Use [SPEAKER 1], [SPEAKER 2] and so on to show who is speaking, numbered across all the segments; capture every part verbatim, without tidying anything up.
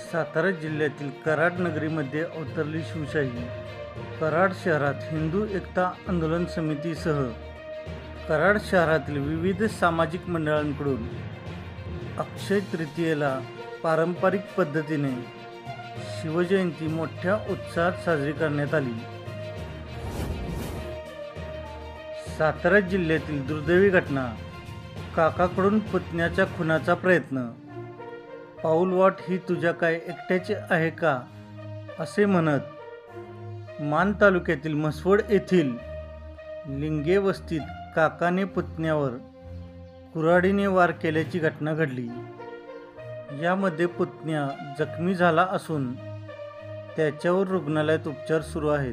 [SPEAKER 1] सातारा जिल्ह्यातील कराड नगरीमध्ये अवतरली शिवशाही. कराड शहरात हिंदू एकता आंदोलन समितीसह कराड शहरातील विविध सामाजिक मंडळांकडून अक्षय तृतीयेला पारंपरिक पद्धतीने शिवजयंती मोठ्या उत्साहात साजरी करण्यात आली. सातारा जिल्ह्यातील दुर्दैवी घटना, काकाकडून पुतण्याच्या खुनाचा प्रयत्न. पाऊलवाट ही तुझ्या काय एकट्याची आहे का, असे म्हणत मान तालुक्यातील म्हसवड येथील लिंगे वस्तीत काकाने पुतण्यावर कुऱ्हाडीने वार केल्याची घटना घडली. यामध्ये पुतण्या जखमी झाला असून त्याच्यावर रुग्णालयात उपचार सुरू आहेत.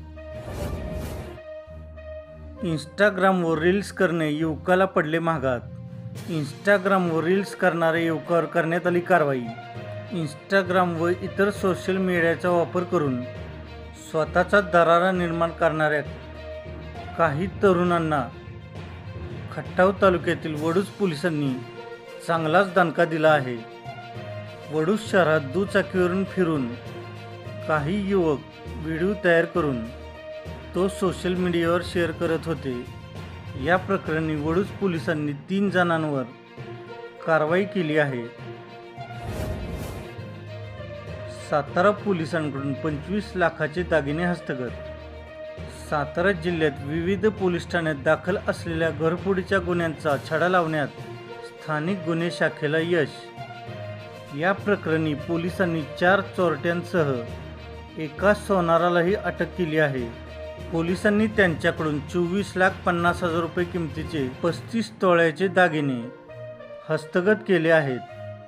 [SPEAKER 1] इंस्टाग्रामवर रील्स करणे युवकाला पडले महागात. इंस्टाग्रामवर रील्स करणाऱ्या युवकावर करण्यात आली कारवाई. इंस्टाग्राम व इतर सोशल मीडियाचा वापर करून स्वतःचा दरारा निर्माण करणाऱ्या काही तरुणांना खटाव तालुक्यातील वडूज पोलिसांनी चांगलाच दणका दिला आहे. वडूज शहरात दुचाकीवरून फिरून काही युवक व्हिडिओ तयार करून तो सोशल मीडियावर शेअर करत होते. या प्रकरणी वडूज पोलिसांनी तीन जणांवर कारवाई केली आहे. सातारा पोलिसांकडून पंचवीस लाखाचे दागिने हस्तगत. सातारा जिल्ह्यात विविध पोलीस ठाण्यात दाखल असलेल्या घरफोडीच्या गुन्ह्यांचा छडा लावण्यात स्थानिक गुन्हे शाखेला यश. या प्रकरणी पोलिसांनी चार चोरट्यांसह एका सोनारालाही अटक केली आहे. पोलिसांनी त्यांच्याकडून चोवीस लाख पन्नास हजार रुपये किमतीचे पस्तीस तोळ्याचे दागिने हस्तगत केले आहेत.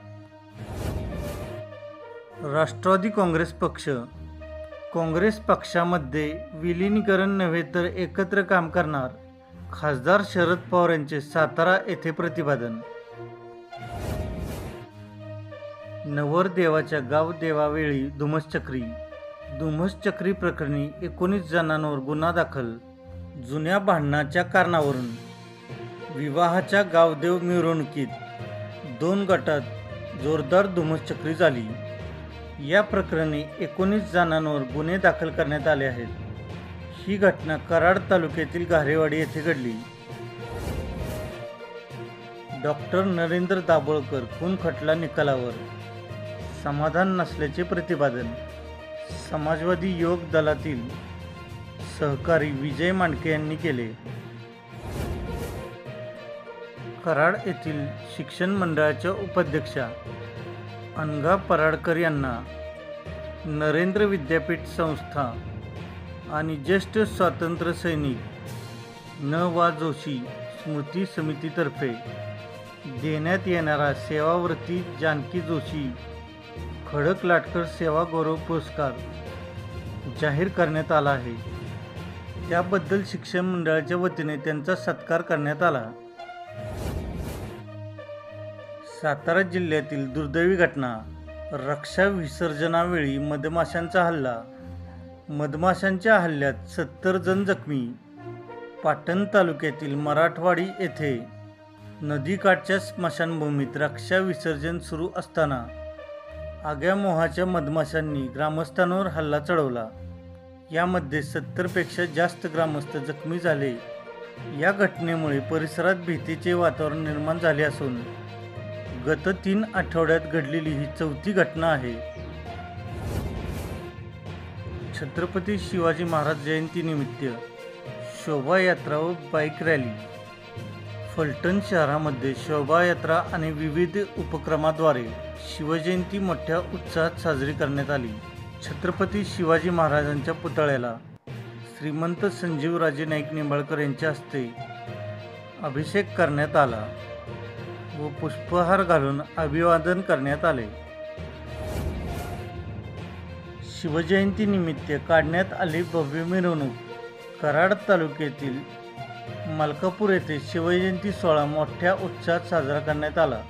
[SPEAKER 1] राष्ट्रवादी काँग्रेस पक्ष काँग्रेस पक्षामध्ये विलीनीकरण नव्हे तर एकत्र काम करणार, खासदार शरद पवार यांचे सातारा येथे प्रतिपादन. नवरदेवाच्या गावदेवावेळी धुमसचक्री. धुमसचक्री प्रकरणी एकोणीस जणांवर गुन्हा दाखल. जुन्या भांडणाच्या कारणावरून विवाहाच्या गावदेव मिरवणुकीत दोन गटात जोरदार धुमसचक्री झाली. या प्रकरणी एकोणीस जणांवर गुन्हे दाखल करण्यात आले आहेत. ही घटना कराड तालुक्यातील घारेवाडी येथे घडली. डॉक्टर नरेंद्र दाभोळकर खून खटला निकालावर समाधान नसल्याचे प्रतिपादन. समाजवादी युवक दलातील सहकारी विजय मांडके यांनी केले. कराड येथील शिक्षण मंडळाच्या उपाध्यक्षा अनघा पराडकर यांना नरेंद्र विद्यापीठ संस्था आणि ज्येष्ठ स्वातंत्र्य सैनिक न वा जोशी स्मृती समितीतर्फे देण्यात येणारा सेवाव्रती जानकी जोशी खडक लाटकर सेवा गौरव पुरस्कार जाहीर करण्यात आला आहे. त्याबद्दल शिक्षण मंडळाच्या वतीने त्यांचा सत्कार करण्यात आला. सातारा जिल्ह्यातील दुर्दैवी घटना, रक्षा विसर्जनावेळी मधमाशांचा हल्ला. मधमाशांच्या हल्ल्यात सत्तर जण जखमी. पाटण तालुक्यातील मराठवाडी येथे नदीकाठच्या स्मशानभूमीत रक्षा विसर्जन सुरू असताना आग्या मोहाच्या मधमाशांनी ग्रामस्थांवर हल्ला चढवला. यामध्ये सत्तरपेक्षा जास्त ग्रामस्थ जखमी झाले. या घटनेमुळे परिसरात भीतीचे वातावरण निर्माण झाले असून गत तीन आठवड्यात घडलेली ही चौथी घटना आहे. छत्रपती शिवाजी महाराज जयंतीनिमित्त शोभायात्रा व बाईक रॅली. फलटण शहरामध्ये शोभायात्रा आणि विविध उपक्रमाद्वारे शिवजयंती मोठ्या उत्साहात साजरी करण्यात आली. छत्रपती शिवाजी महाराजांच्या पुतळ्याला श्रीमंत संजीवराजे नाईक निंबाळकर यांच्या हस्ते अभिषेक करण्यात आला व पुष्पहार घालून अभिवादन करण्यात आले. शिवजयंतीनिमित्त काढण्यात आली भव्य मिरवणूक. कराड तालुक्यातील मलकापूर येथे शिवजयंती सोहळा मोठ्या उत्साहात साजरा करण्यात आला.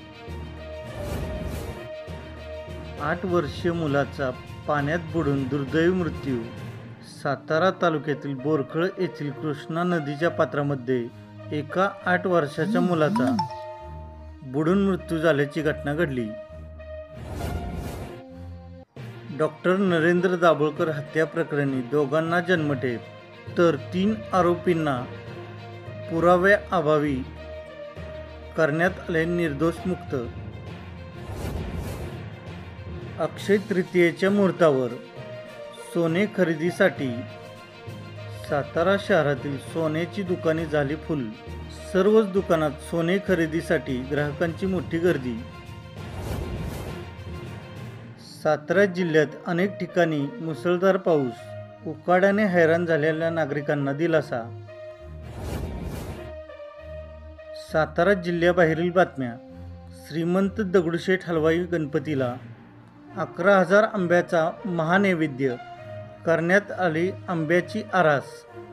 [SPEAKER 1] आठ वर्षीय मुलाचा पाण्यात बुडून दुर्दैवी मृत्यू. सातारा तालुक्यातील बोरखळ येथील कृष्णा नदीच्या पात्रामध्ये एका आठ वर्षाच्या मुलाचा बुडून मृत्यू झाल्याची घटना घडली. डॉक्टर नरेंद्र दाभोळकर हत्या प्रकरणी दोघांना जन्मठेप तर तीन आरोपींना पुराव्याअभावी करण्यात आले निर्दोष मुक्त. अक्षय तृतीयेच्या मुहूर्तावर सोने खरेदीसाठी सातारा शहरातील सोन्याची दुकाने झाली फुल. सर्वच दुकानात सोने खरेदीसाठी ग्राहकांची मोठी गर्दी. सातारा जिल्ह्यात अनेक ठिकाणी मुसळधार पाऊस, उकाड्याने हैराण झालेल्या नागरिकांना दिलासा. सातारा जिल्ह्याबाहेरील बातम्या. श्रीमंत दगडूशेठ हलवाई गणपतीला अकरा हजार आंब्याचा महानैवेद्य, करण्यात आली आंब्याची आरास.